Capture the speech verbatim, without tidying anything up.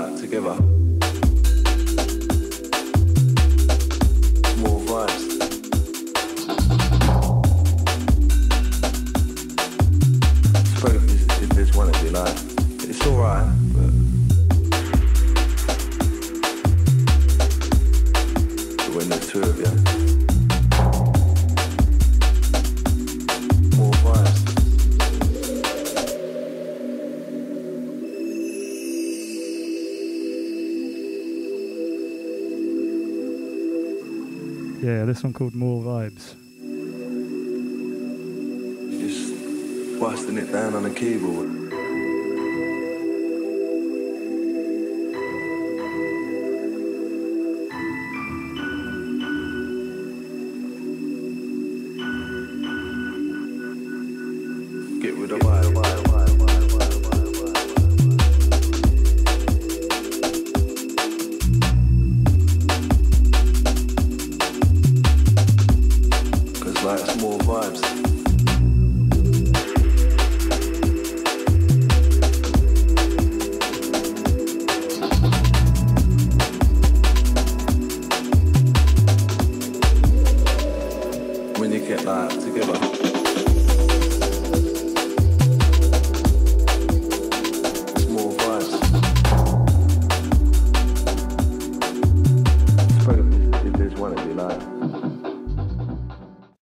like together. More vibes. Suppose if, if there's one it'd be like, it's alright, but, but when there's two of you, more vibes. Yeah, this one called More Vibes. Just busting it down on the keyboard. Get rid of vibe, vibe, vibe, vibe, vibe, vibe, vibe. Cause like it's more vibes. When you get like together. It's more vibes. Suppose if there's one it'd be like